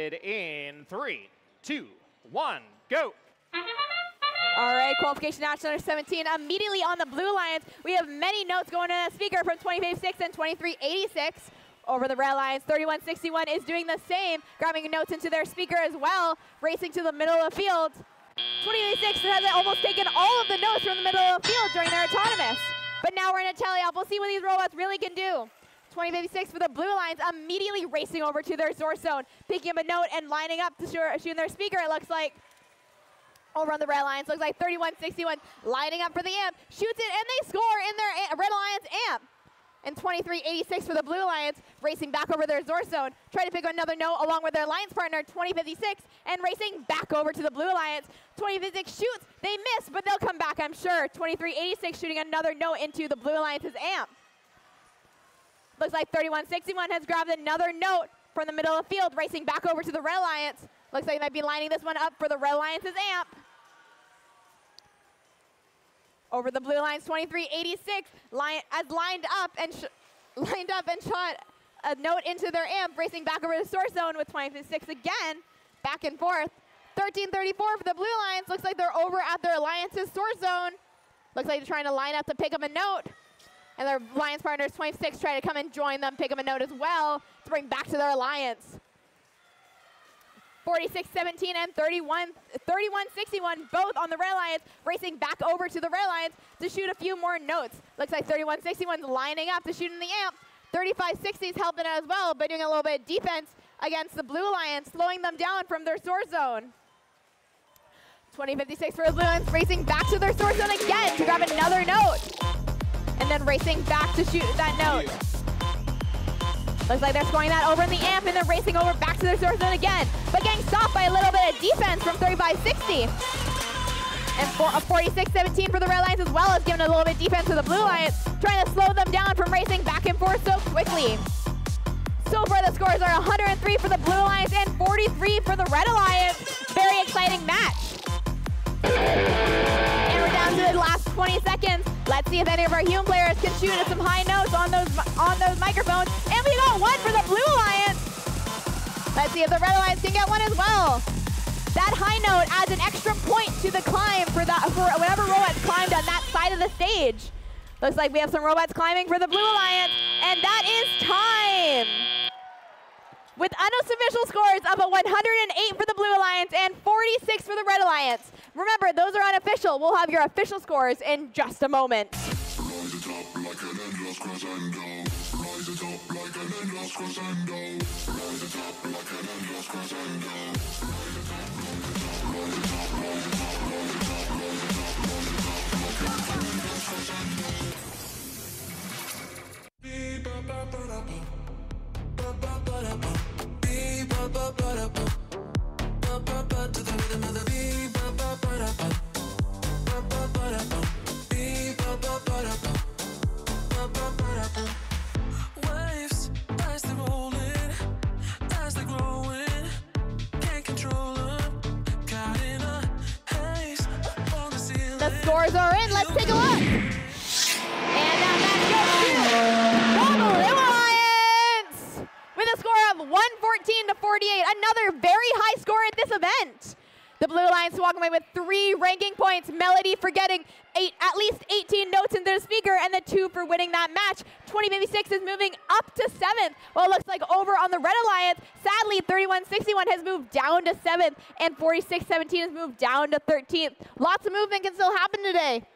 started in 3, 2, 1, go. All right, qualification match number 17. Immediately on the Blue Lions, we have many notes going to the speaker from 2056 and 2386. Over the Red Lions, 3161 is doing the same, grabbing notes into their speaker as well, racing to the middle of the field. 2086 has almost taken all of the notes from the middle of the field during their autonomous. But now we're in a tally-off. We'll see what these robots really can do. 2056 for the Blue Lions immediately racing over to their source zone, picking up a note and lining up to shoot their speaker, it looks like. Over on the Red Lions, looks like 3161 lining up for the amp, shoots it, and they score in their Red Lions amp. And 2386 for the Blue Lions, racing back over their source zone, trying to pick up another note along with their Lions partner, 2056, and racing back over to the Blue Lions. 2056 shoots, they miss, but they'll come back, I'm sure. 2386 shooting another note into the Blue Lions' amp. Looks like 3161 has grabbed another note from the middle of the field, racing back over to the Red Lions. Looks like they might be lining this one up for the Red Lions' amp. Over the Blue Lions, 2386 has lined up and shot a note into their amp, racing back over the source zone with 2056 again, back and forth. 1334 for the Blue Lions, looks like they're over at their Alliance's source zone. Looks like they're trying to line up to pick up a note. And their Alliance partners, 26, try to come and join them, pick up a note as well to bring back to their Alliance. 4617 and 3161, both on the Red Lions, racing back over to the Red Lions to shoot a few more notes. Looks like 3161's lining up to shoot in the amp. 3560 is helping out as well, but doing a little bit of defense against the Blue Lions, slowing them down from their source zone. 2056 for the Blue Lions, racing back to their source zone again to grab another note. And then racing back to shoot that note. Looks like they're scoring that over in the amp and then racing over back to their source zone again, but getting stopped by a little bit of defense from 3560. And for a 4617 for the Red Lions as well as giving a little bit of defense to the Blue Lions, trying to slow them down from racing back and forth so quickly. So far the scores are 103 for the Blue Lions and 43 for the Red Alliance. Very exciting match. And we're down to the last 20 seconds. Let's see if any of our human players can shoot at some high notes on those microphones. And we got one for the Blue Alliance. Let's see if the Red Alliance can get one as well. That high note adds an extra point to the climb for whatever robots climbed on that side of the stage. Looks like we have some robots climbing for the Blue Alliance, and that is time. With unofficial scores of a 108 for the Blue Alliance and 46 for the Red Alliance. Remember, those are unofficial. We'll have your official scores in just a moment. Rise it up like an endless crescendo. Rise it up like an endless crescendo. Rise it up like an endless crescendo. Rise it up, rise it up, rise it up, rise it up, rise it up, rise it up, rise it up like an endless crescendo. Beep ba ba ba da ba. Ba ba ba da ba. Beep ba ba ba da ba. Ba ba ba to the rhythm of the beat. Ba ba ba da ba. Ba ba ba da ba. Beep ba ba ba da ba. Ba ba ba da ba. Waves as they're rolling, as they're growing, can't control them. Caught in a haze up on the ceiling. The scores are in. Let's take a look. And that match goes to the Blue Alliance with a score of 114 to 48. Another very high score at this event. The Blue Lions walking away with 3 ranking points. Melody for getting at least 18 notes into the speaker and the 2 for winning that match. 2056 is moving up to 7th. Well, it looks like over on the Red Alliance, sadly 3161 has moved down to 7th and 4617 has moved down to 13th. Lots of movement can still happen today.